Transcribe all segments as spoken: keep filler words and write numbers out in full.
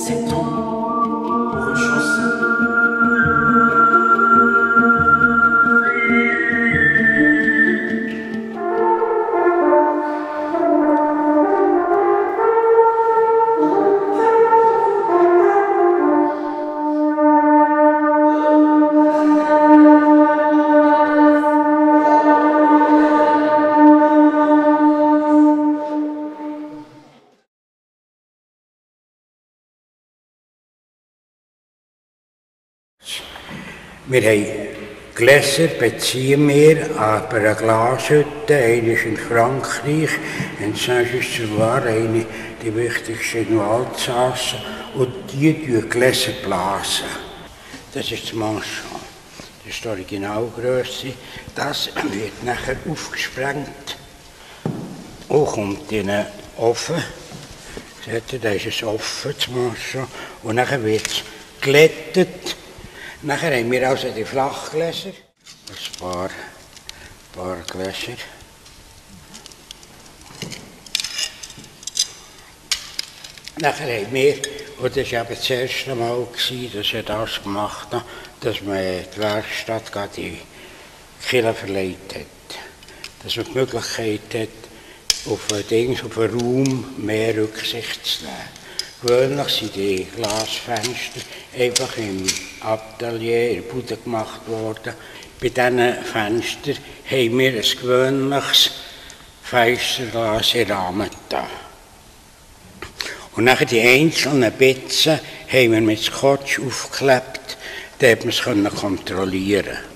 C'est tout pour une chanson. Wir haben Gläser, beziehen wir aber eine Glashütte, eine ist in Frankreich, in Saint-Just-sur-Loire, eine die wichtigste in Alsace, und die blasen Gläser blasen. Das ist das Manchon, das ist die Originalgrösse. Das wird nachher aufgesprengt und kommt in einen Ofen. Seht ihr, da ist es offen, das Manchon, und nachher wird es glättet. Nachher haben wir also die Flachgläser, ein paar, paar Gläser. Nachher haben wir, und das war eben das erste Mal, dass wir das gemacht haben, dass man die Werkstatt gerade in die Kirche verlegt hat. Dass man die Möglichkeit hat, auf ein Ding, auf einen Raum mehr Rücksicht zu nehmen. Gewöhnlich sind die Glasfenster einfach im Atelier, in der Bude gemacht worden. Bei diesen Fenstern haben wir ein gewöhnliches Fensterglas in Rahmen da. Und nachher die einzelnen Bitzen haben wir mit Scotch aufgeklebt, damit man es kontrollieren konnte.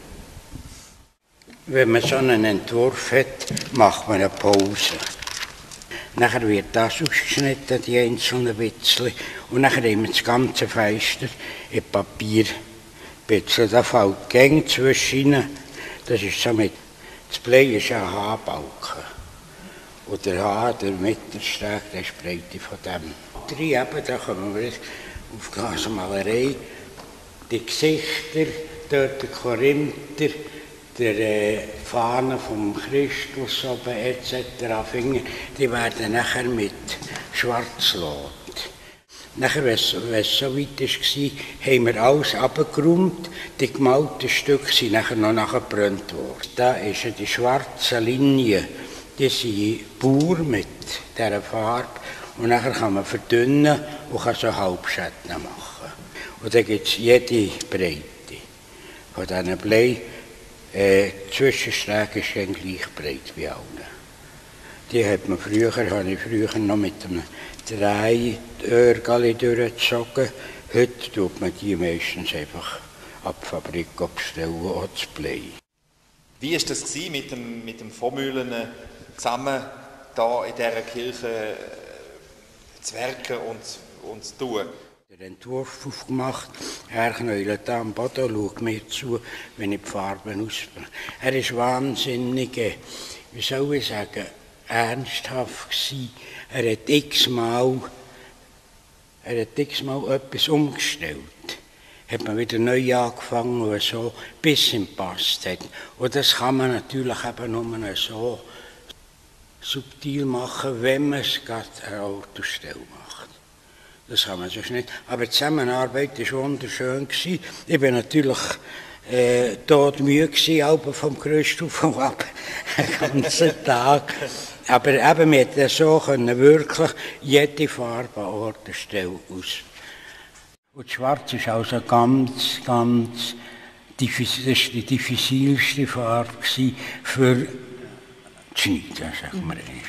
Wenn man so einen Entwurf hat, macht man eine Pause. Nachher wird das ausgeschnitten, die einzelnen Bitzchen. Und nachher haben wir das ganze Fenster in Papierbitzeln. Da fällt Gang zwischen. Das ist so mit, das Blei ist ein H-Balken. Und der H, der Mittelsteg, der ist die Breite von dem. Drei eben, da kommen wir auf die Glasmalerei. Die Gesichter, dort der Korinther, der äh, Fahne vom Christus oben et cetera Finger, die werden nachher mit Schwarzlot. Nachher, wenn es so weit war, haben wir alles abgeräumt. Die gemalten Stücke sind nachher noch nachgebrannt worden. Da ist die schwarze Linie, die sind pur mit dieser Farbe. Und nachher kann man verdünnen und kann so Halbschatten machen. Und dann gibt es jede Breite von diesen Blei. Äh, die Zwischenstrecke ist dann gleich breit wie alle. Die hat man früher, habe ich früher noch mit einem Drei-Örgali durchgezogen. Heute tut man die meistens einfach ab der Fabrik abstellen und das Blei. Wie war das mit dem, mit dem Vormühlen zusammen da in dieser Kirche zu werken und, und zu tun? Den Entwurf aufgemacht, er knäuelt am Boden, schaut mir zu, wenn ich die Farben ausbringe. Er war wahnsinnig, wie soll ich sagen, ernsthaft gewesen. Er hat x-mal, er hat x-mal etwas umgestellt. Hat man wieder neu angefangen und so, bis es ihm gepasst hat. Und das kann man natürlich eben nur so subtil machen, wenn man es gerade eine Autostelle macht. Das kann man sonst nicht. Aber die Zusammenarbeit war wunderschön. Ich war natürlich äh, todmüde vom Christoph ab, den ganzen Tag. Aber eben, wir konnten so können wirklich jede Farbe an Ort und Stelle aus. Und Schwarz ist also ganz, ganz diffizil, das war die diffizilste Farbe für die Schneiden, sagen wir einmal.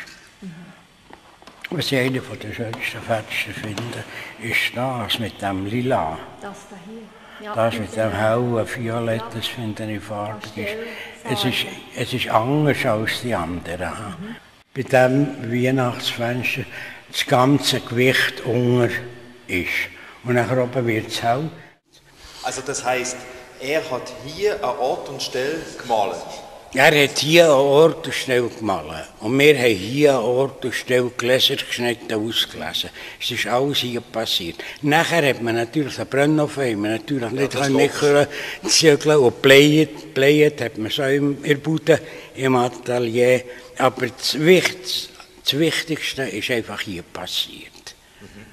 Was ich eine der schönsten Fenster finde, ist das mit dem Lila. Das da hier. Ja, das mit dem hellen Violett, das finde ich farbig. Es ist, es ist anders als die anderen. Mhm. Bei diesem Weihnachtsfenster das ganze Gewicht unter ist. Und nachher oben wird es hell. Also das heisst, er hat hier an Ort und Stelle gemalt? Er hat hier an Ort und Stelle gemalt. Und wir haben hier an Ort und Stelle Gläser geschnitten und ausgelesen. Es ist alles hier passiert. Nachher hat man natürlich den Brennofen, haben wir natürlich nicht ja, nicht zügeln und bleiet. Bleiet hat man so in der Bude, im Atelier. Aber das Wichtigste, das Wichtigste ist einfach hier passiert. Mhm.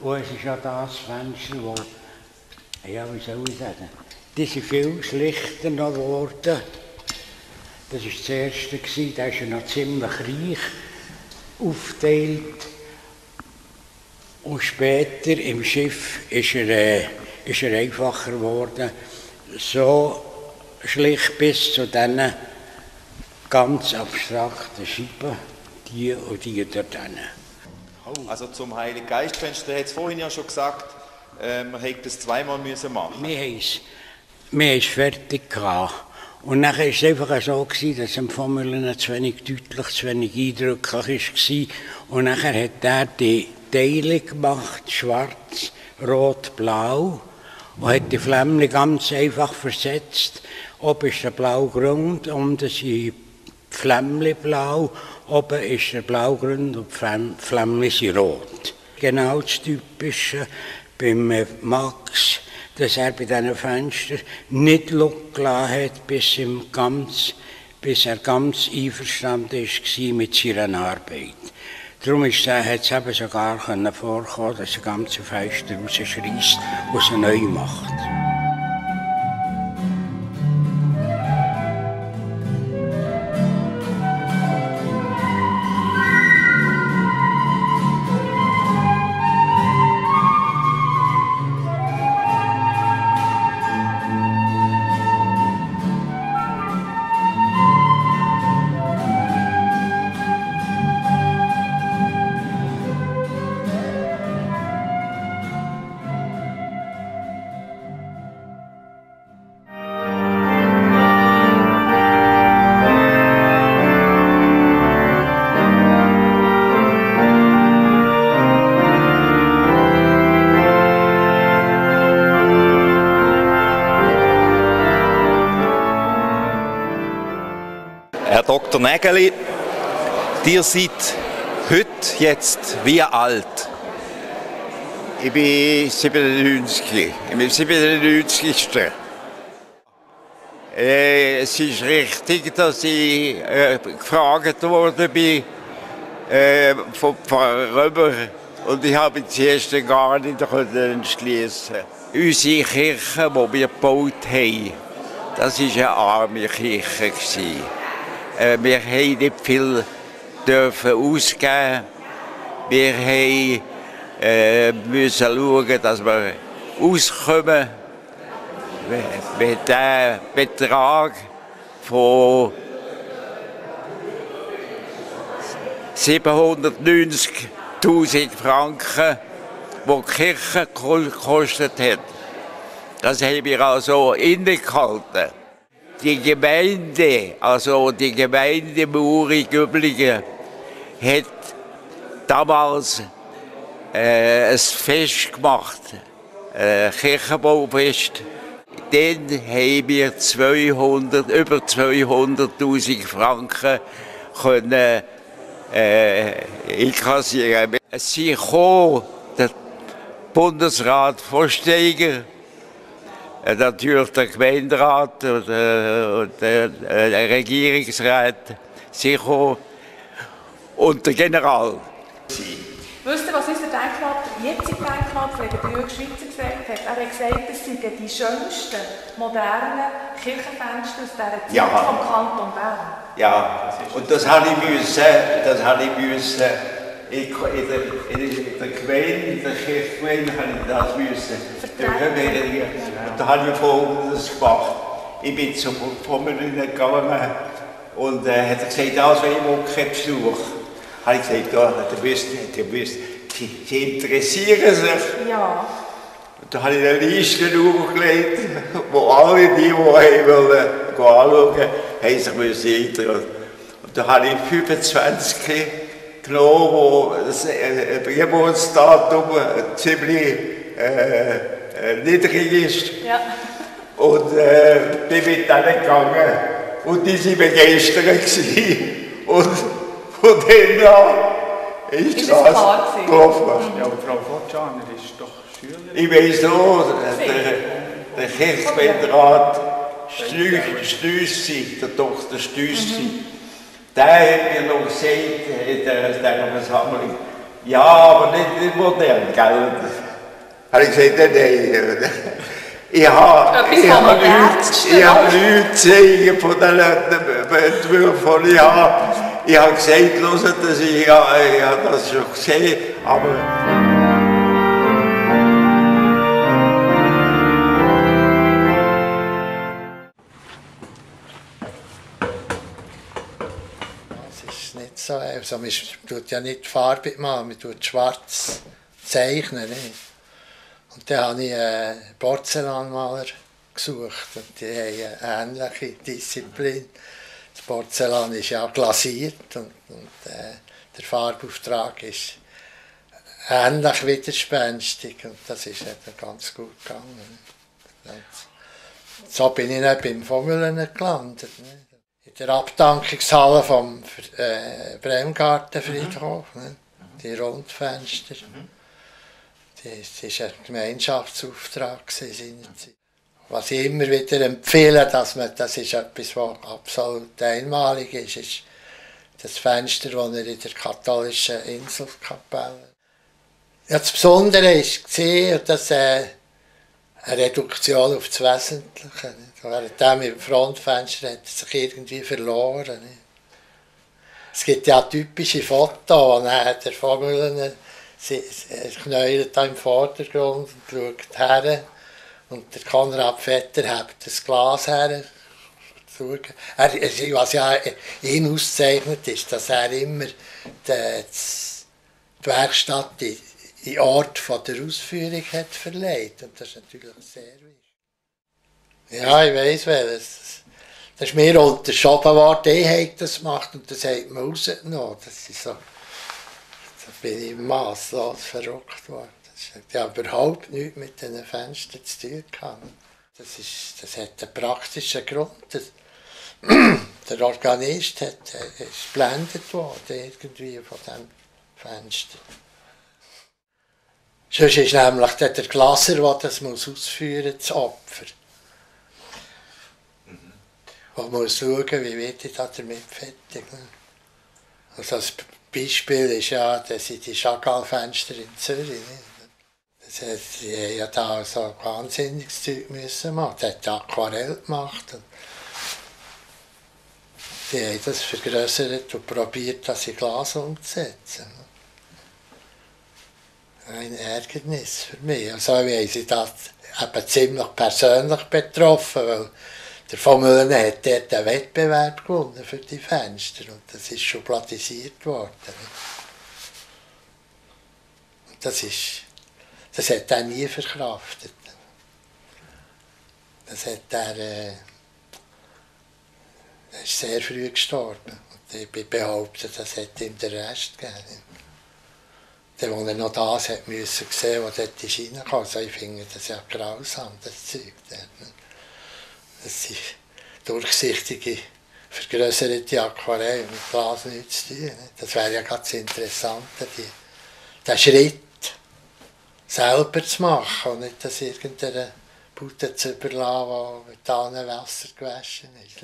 Und es ist ja das Fenster, wo, ja, wie soll ich sagen, die sind viel schlichter noch geworden. Das war das erste, der ist ja noch ziemlich reich aufgeteilt. Und später im Schiff ist er, äh, ist er einfacher geworden, so schlicht bis zu diesen ganz abstrakten Scheiben, die und die dort hinten. Also zum Heiligen Geistfenster, hat es vorhin ja schon gesagt, äh, man hätte das zweimal müssen machen. Wir haben es, wir haben es fertig gehabt. Und dann war es einfach so, dass es von Müller zu wenig deutlich, zu wenig eindrücklich war. Und dann hat er die Teile gemacht, schwarz, rot, blau, und hat die Flämmchen ganz einfach versetzt. Oben ist der Blaugrund, unten sind die Flämmchen blau, oben ist der Blaugrund und die Flämmchen sind rot. Genau das Typische beim Max, dass er bei diesen Fenstern nicht Luft gelassen hat, bis, ihm ganz, bis er ganz einverstanden war mit seiner Arbeit. Darum hat es eben sogar vorkommen, dass er ganze Fenster rausschreisst und sie neu macht. Herr Doktor Nägeli, ihr seid heute jetzt wie alt? Ich bin siebenundneunzig. Ich bin siebenundneunzigsten Äh, es ist richtig, dass ich äh, gefragt worden bin äh, vom Pfarrer Römer und ich habe zuerst gar nicht entschließen. Unsere Kirche, die wir gebaut haben, das war eine arme Kirche. Äh, wir haben nicht viel dürfen ausgeben. Wir haben äh, müssen schauen, dass wir auskommen mit dem Betrag von siebenhundertneunzigtausend Franken, die die Kirche gekostet hat. Das haben wir also innegehalten. Die Gemeinde, also die Gemeinde Muri-Güblingen, hat damals äh, ein Fest gemacht, ein Kirchenbaufest. Dann haben wir zweihundert, über zweihunderttausend Franken können, äh, inkassieren. Es sind gekommen, der Bundesrat Vorsteiger, natürlich der Gemeinderat und, äh, und äh, der Regierungsrat sicher und der General. Wisst ihr, was unser Denkrat, der jetzige Denkrat, der Jürg Schweizer gesagt hat? Er hat gesagt, das seien die schönsten, modernen Kirchenfenster aus dieser Zeit Ja. vom Kanton Bern. Ja, und das habe ich müssen, das habe ich müssen, in, in, der, in der Gemeinde, in der Kirchgemeinde habe ich das müssen. Vertreten. Und da habe ich Folgendes gemacht. Ich bin zum Formel gegangen und äh, hat er gesagt, also ich will keinen Besuch. Habe ich gesagt, ja, du wisst, du wisst, sie, sie interessieren sich. Ja. Und da habe ich eine Liste aufgelegt, wo alle die, die wollen, anschauen, haben sich müssen interessieren. Und da habe ich fünfundzwanzig genommen, wo das Geburtsdatum ziemlich äh, niedrig ist. Ja. Und äh, bin mit denen gegangen. Und die waren begeistert. Gewesen. Und von denen an ist, Ist es das klar gewesen? gelaufen. Ja, aber Frau Fortjaner ist doch Schülerin. Ich weiss noch, der, der Kirchgemeinderat Stüssi, der Doktor Stüssi, mhm. der hat mir noch gesagt in dieser Versammlung, ja, aber nicht, nicht modern, gell? habe ich gesagt, nein. Ich habe, ich habe nichts, ich habe nichts zeigen von den Entwürfen, die ich habe. Ich habe gesagt, hört, dass ich, ja, ich habe das schon gesehen, aber... Es ist nicht so, also man tut ja nicht Farbe machen, man tut schwarz zeichnen. Nicht? Und dann habe ich einen Porzellanmaler gesucht und die haben eine ähnliche Disziplin. Das Porzellan ist ja glasiert und, und äh, der Farbauftrag ist ähnlich widerspenstig und das ist eben ganz gut gegangen. Und so bin ich dann beim Von gelandet. Ne? In der Abdankungshalle vom äh, Bremgartenfriedhof, ne? Die Rundfenster. Das war ein Gemeinschaftsauftrag seinerzeit. Was ich immer wieder empfehle, dass man, das ist etwas, was absolut einmalig ist, ist das Fenster, das er in der katholischen Inselkapelle. Ja, das Besondere war, dass äh, eine Reduktion auf das Wesentliche. Während im Frontfenster hat er sich irgendwie verloren. Nicht? Es gibt ja typische Fotos, wo der Von er knäuelt im Vordergrund und schaut her. Und der Konrad Vetter hebt das Glas her. Er, was ja ihn auszeichnet, ist, dass er immer die, die Werkstatt in den Ort von der Ausführung hat verlegt. Und das ist natürlich sehr wichtig. Ja, ich weiss welches. Das ist mir unterschoben worden, ich habe das gemacht und das hat man rausgenommen. Das ist so. Da bin ich masslos verrückt worden. Das hat ja überhaupt nichts mit diesen Fenstern zu tun gehabt. Das, ist, das hat einen praktischen Grund. Das, der Organist hat, ist geblendet worden irgendwie von diesem Fenster. Sonst ist nämlich der Glaser, der das muss ausführen muss, das Opfer. Mhm. Man muss schauen, wie wird ich damit fertig. Also das Beispiel ist ja, das sind die Chagall-Fenster in Zürich. Das heißt, die haben ja da so wahnsinniges Zeug müssen machen. Die hat Aquarell gemacht. Und die haben das vergrößert und probiert, das in Glas umzusetzen. Ein Ärgernis für mich. Also haben sie das eben ziemlich persönlich betroffen, weil der Von Müllen hat dort einen Wettbewerb gewonnen für die Fenster und das ist schubladisiert worden. Und das, ist, das hat er nie verkraftet. Das hat er, äh, er ist sehr früh gestorben. Und ich behaupte, das hat ihm den Rest gegeben. Der, als er noch das hat müssen sehen, was dort reinkam. Also ich finde das ja grausam, das Zeug. Das sind durchsichtige, vergrößerte Aquarelle mit Glas nichts zu tun. Das wäre ja ganz interessant, die, den Schritt selber zu machen und nicht das irgendeiner Bude zu überlassen, die mit allen Wasser gewaschen ist.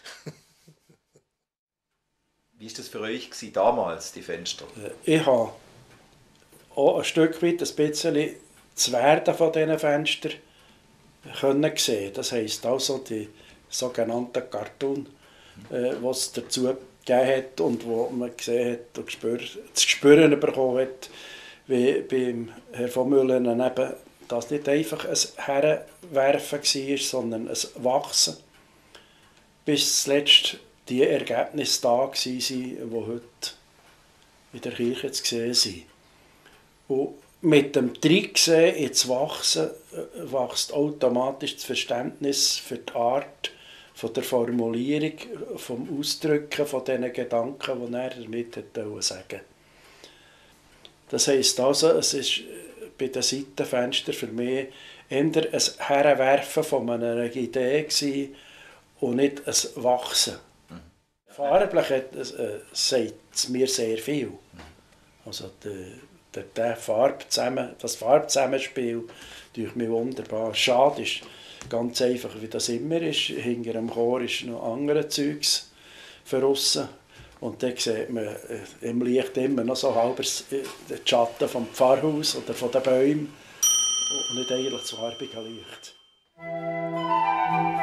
Wie war das für euch damals, die Fenster? Ich habe auch ein Stück weit ein bisschen das Werden von diesen Fenstern können sehen. Das heisst also die sogenannten Cartoon, äh, die es dazu gegeben hat und wo man gesehen hat und gespür, das Gespüren bekommen hat, wie beim Herrn von Müllen eben, dass nicht einfach ein Herrenwerfen war, sondern ein Wachsen. Bis zuletzt die Ergebnisse da waren, die heute in der Kirche zu sehen sind. Und mit dem Tricksehen ins Wachsen wächst automatisch das Verständnis für die Art von der Formulierung, vom Ausdrücken von diesen Gedanken, die er damit sagen wollte. Das heisst also, es ist bei den Seitenfenstern für mich eher ein Herrenwerfen von einer Idee gewesen und nicht ein Wachsen. Farblich hat, äh, sagt es mir sehr viel. Also die, die, die Farbe zusammen, das Farbzusammenspiel durch mich wunderbar. Schade ist ganz einfach, wie das immer ist. Hinter dem Chor ist noch andere Zeugs verrissen. Und dann sieht man äh, im Licht immer noch so halb den Schatten vom Pfarrhaus oder von den Bäumen. und nicht eigentlich das farbige Licht.